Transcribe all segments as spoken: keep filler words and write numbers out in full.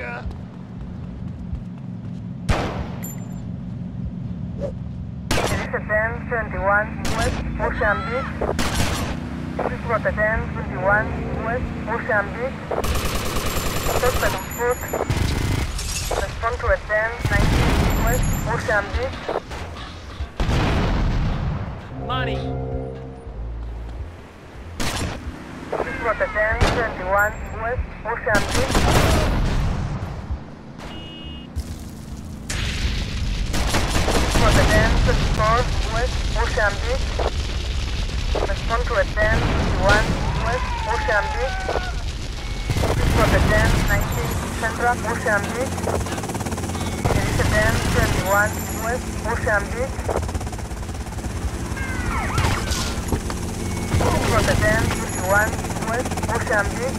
ten twenty-one West Mozambique. This was the ten twenty-one West Mozambique. Suspect on foot. Respond to a ten nineteen West Mozambique. Money. This was the ten twenty-one West Mozambique. For the ten twenty-four West Mozambique. Respond to a ten twenty-one West Mozambique. This for the ten nineteen Central Mozambique. There is a ten twenty-one West Mozambique. This for the ten twenty-one West Mozambique.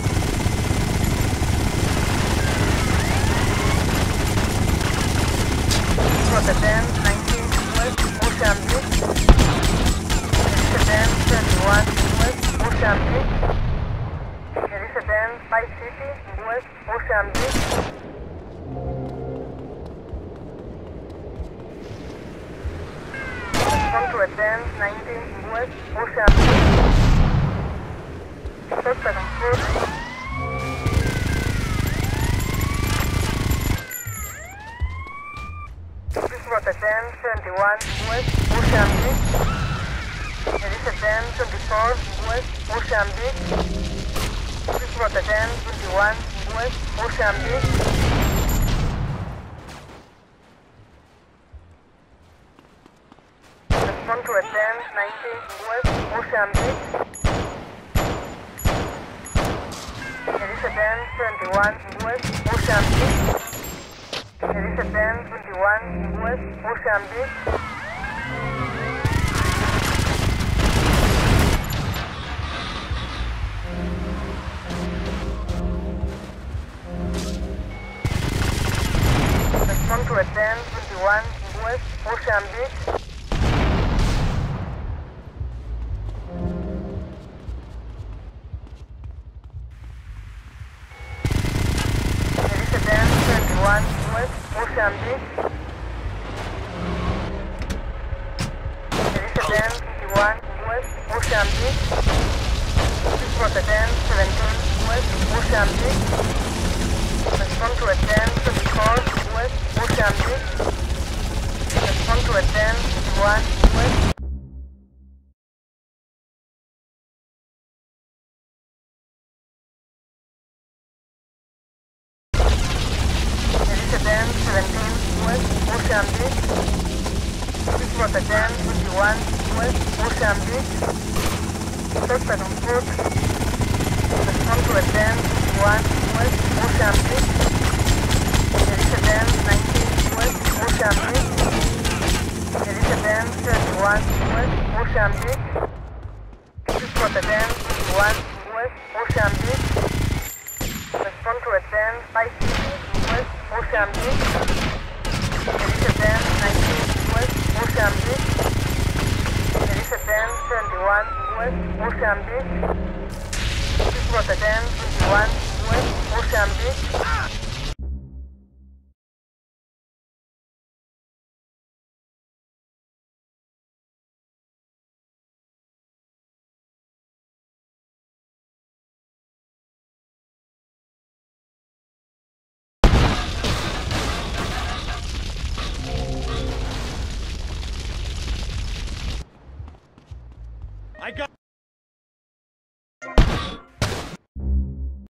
For the ten nineteen West Mozambique. There is a ten twenty-one West Mozambique. There is a ten five City West Mozambique. Respond to a ten nineteen West Mozambique. Suspect on foot. This was a ten twenty-one West Mozambique. There is a ten twenty-four West Mozambique. This was a ten twenty-one West Mozambique. Respond to a ten nineteen West Mozambique. There is a ten twenty-one West Mozambique. There is a ten twenty-one West Mozambique. Respond to a ten twenty-one West Mozambique. There is a ten twenty-one West Mozambique. There is a ten twenty-one West Mozambique. This was a ten seventeen West Mozambique. Respond to a ten twenty-four West Mozambique. Respond to a ten twenty-one West. There is a ten seventeen West Mozambique. This was a ten twenty-one West Mozambique. Suspect on foot. Respond to a ten twenty-one West Mozambique. There is a ten nineteen West Mozambique. There is a ten twenty-one West Mozambique. This was a ten twenty-one West Mozambique. Respond to a ten five City West Mozambique. There is a ten nineteen West Mozambique. There is a ten twenty-one West Mozambique. This was a ten twenty-one West Mozambique.